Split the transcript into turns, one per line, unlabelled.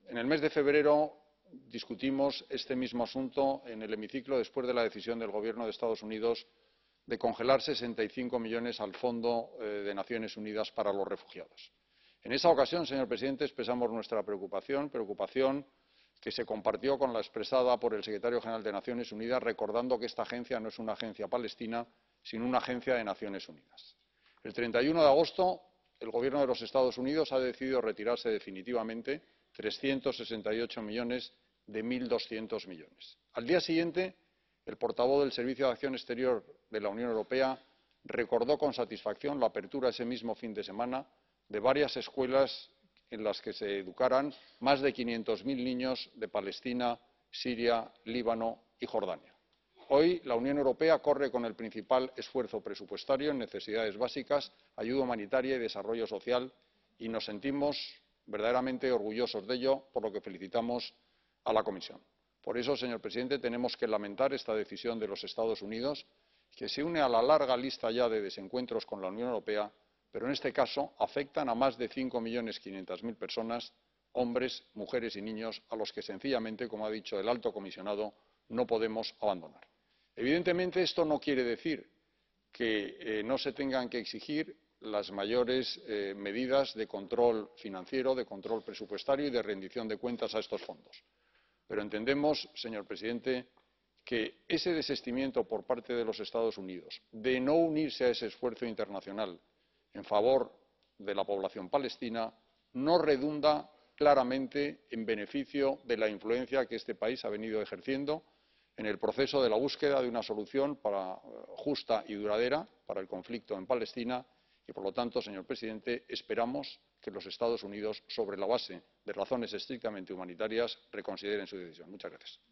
En el mes de febrero discutimos este mismo asunto en el hemiciclo después de la decisión del Gobierno de Estados Unidos de congelar 65 millones al Fondo de las Naciones Unidas para los Refugiados. En esa ocasión, señor presidente, expresamos nuestra preocupación que se compartió con la expresada por el secretario general de las Naciones Unidas, recordando que esta agencia no es una agencia palestina, sino una agencia de las Naciones Unidas. El 31 de agosto, el Gobierno de los Estados Unidos ha decidido retirarse definitivamente 368 millones de 1.200 millones. Al día siguiente, el portavoz del Servicio de Acción Exterior de la Unión Europea recordó con satisfacción la apertura ese mismo fin de semana de varias escuelas en las que se educarán más de 500.000 niños de Palestina, Siria, Líbano y Jordania. Hoy la Unión Europea corre con el principal esfuerzo presupuestario en necesidades básicas, ayuda humanitaria y desarrollo social, y nos sentimos verdaderamente orgullosos de ello, por lo que felicitamos a la Comisión. Por eso, señor presidente, tenemos que lamentar esta decisión de los Estados Unidos, que se une a la larga lista ya de desencuentros con la Unión Europea, pero en este caso afectan a más de 5.500.000 personas, hombres, mujeres y niños, a los que sencillamente, como ha dicho el Alto Comisionado, no podemos abandonar. Evidentemente, esto no quiere decir que no se tengan que exigir las mayores medidas de control financiero, de control presupuestario y de rendición de cuentas a estos fondos. Pero entendemos, señor presidente, que ese desistimiento por parte de los Estados Unidos de no unirse a ese esfuerzo internacional en favor de la población palestina no redunda claramente en beneficio de la influencia que este país ha venido ejerciendo en el proceso de la búsqueda de una solución justa y duradera para el conflicto en Palestina y, por lo tanto, señor presidente, esperamos que los Estados Unidos, sobre la base de razones estrictamente humanitarias, reconsideren su decisión. Muchas gracias.